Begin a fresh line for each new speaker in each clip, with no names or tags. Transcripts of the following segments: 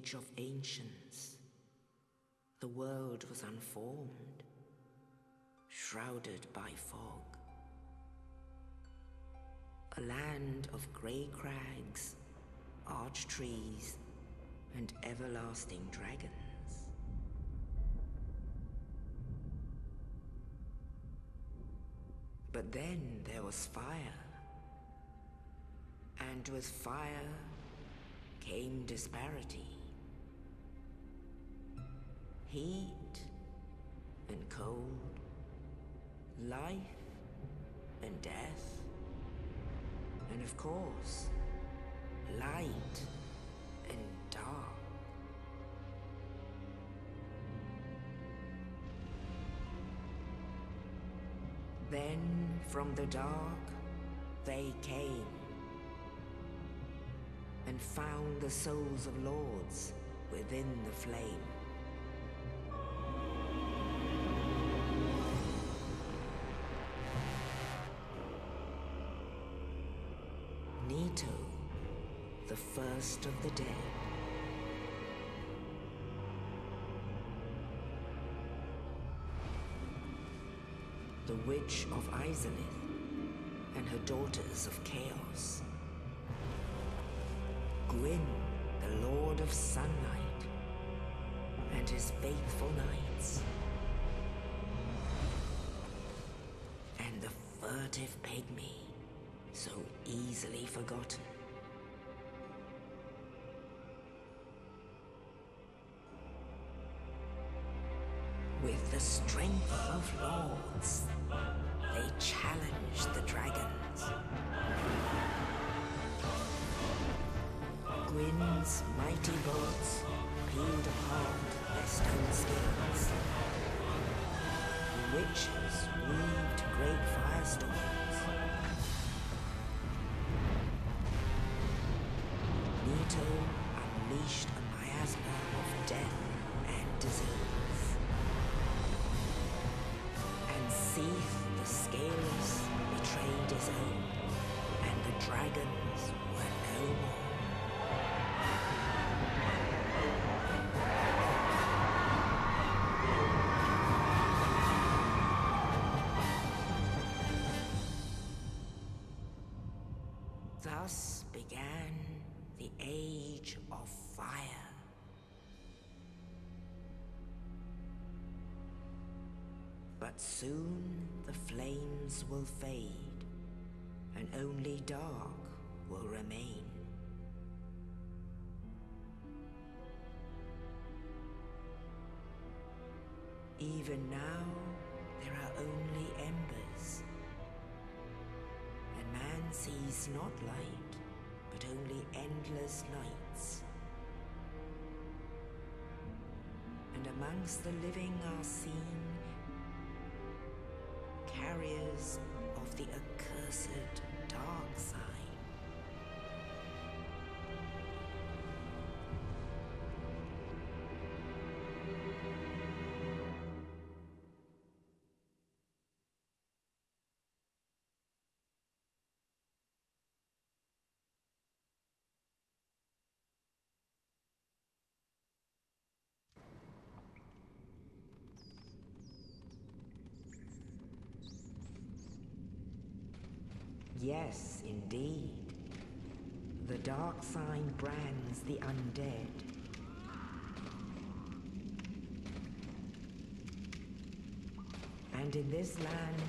age of ancients, the world was unformed, shrouded by fog. A land of grey crags, arch trees, and everlasting dragons. But then there was fire. And with fire came disparity. Heat and cold, life and death, and of course, light and dark. Then from the dark they came and found the souls of lords within the flame. Nito, the first of the dead. The Witch of Izalith and her daughters of Chaos. Gwyn, the Lord of Sunlight, and his faithful knights. And the furtive pygmy, so easily forgotten. With the strength of lords, they challenged the dragons. Gwyn's mighty bolts peeled apart their stone scales. The witches weaved great firestorms. Nito unleashed a miasma of death and disease. And Seath the Scaleless betrayed his own, and the dragons were no more. Thus began the Age of Fire. But soon the flames will fade, and only dark will remain. Even now, there are only embers. And man sees not light, but only endless nights. And amongst the living are seen carriers of the accursed dark side. Yes, indeed. The dark sign brands the undead. And in this land,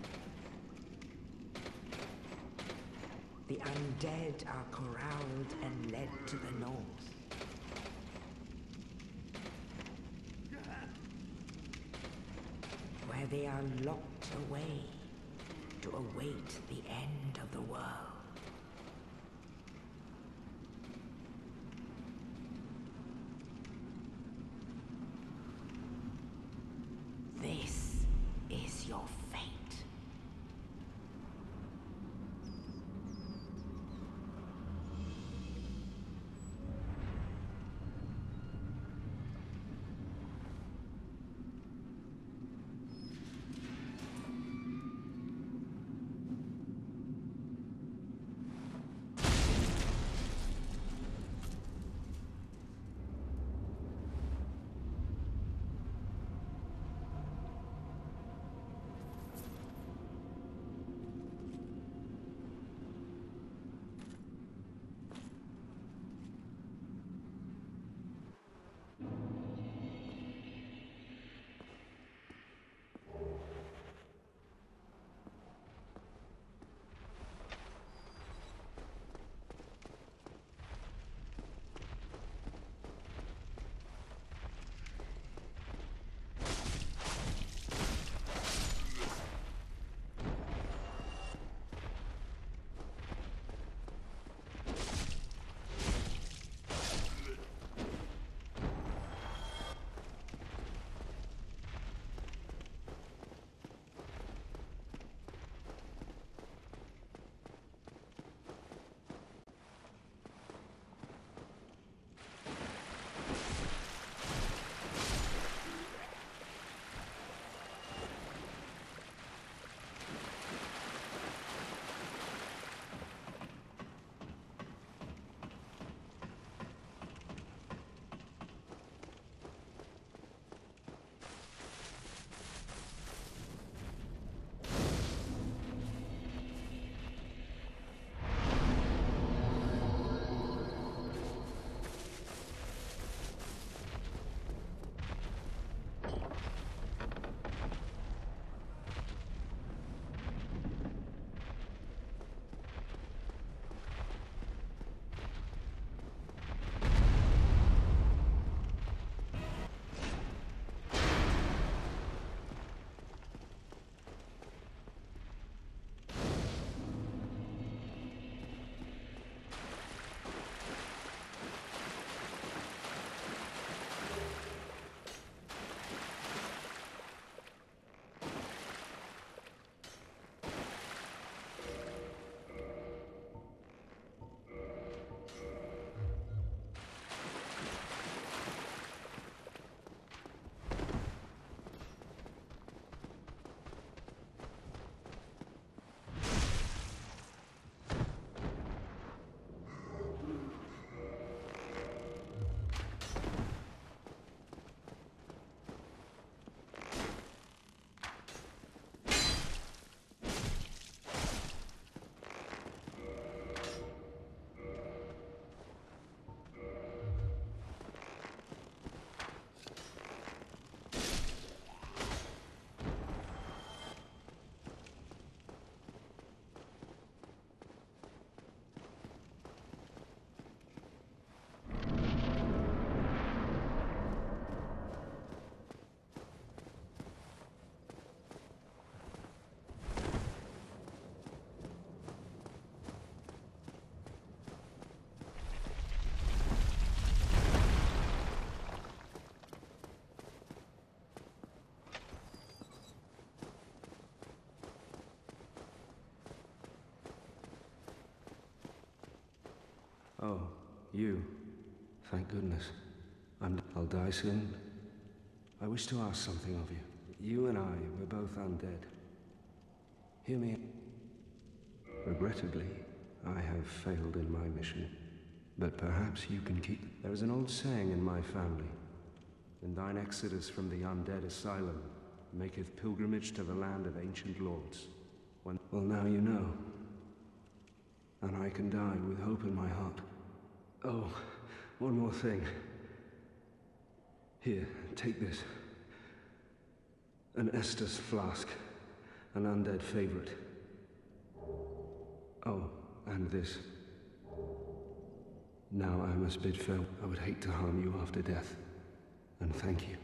the undead are corralled and led to the north. Where they are locked away to await the end of the world. This is your fate.
Oh, you. Thank goodness. I'll die soon. I wish to ask something of you. You and I were both undead. Hear me. Regrettably, I have failed in my mission. But perhaps you can keep... There is an old saying in my family. When thine exodus from the undead asylum maketh pilgrimage to the land of ancient lords. Well, now you know. And I can die with hope in my heart. Oh, one more thing. Here, take this. An Estus flask. An undead favorite. Oh, and this. Now I must bid farewell. I would hate to harm you after death. And thank you.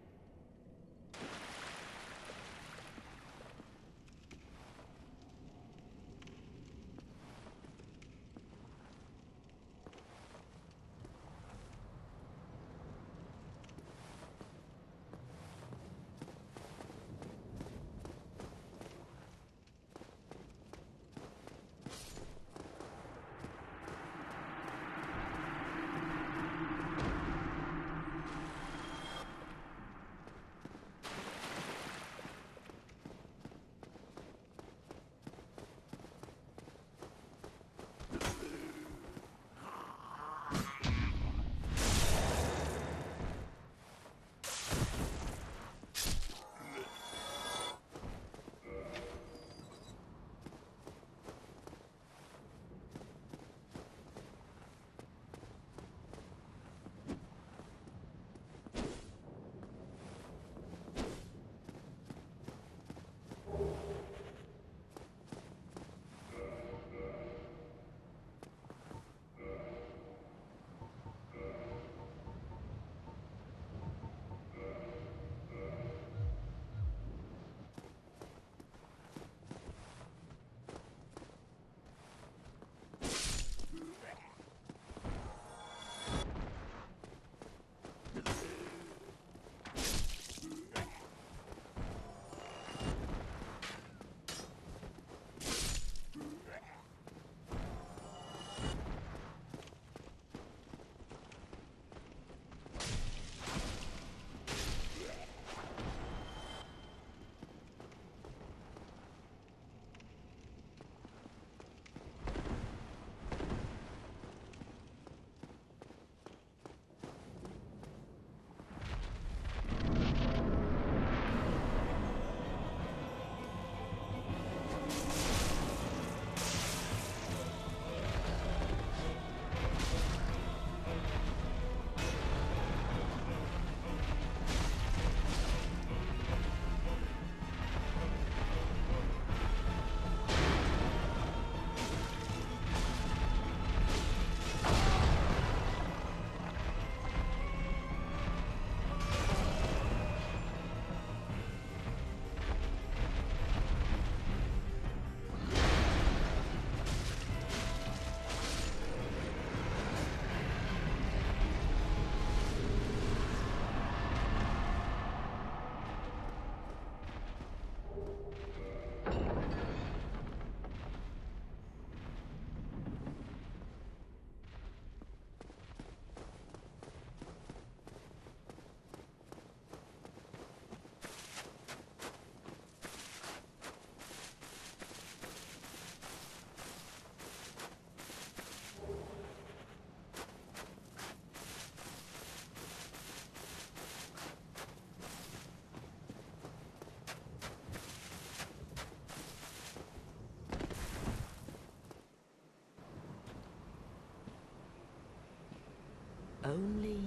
Only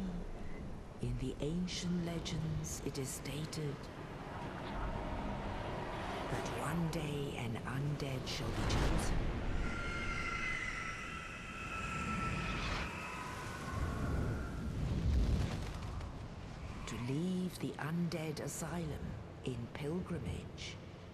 in the ancient legends it is stated that one day an undead shall be chosen. To leave the undead asylum in pilgrimage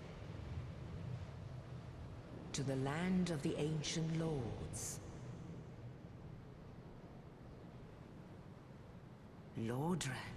to the land of the ancient lords. Lordran.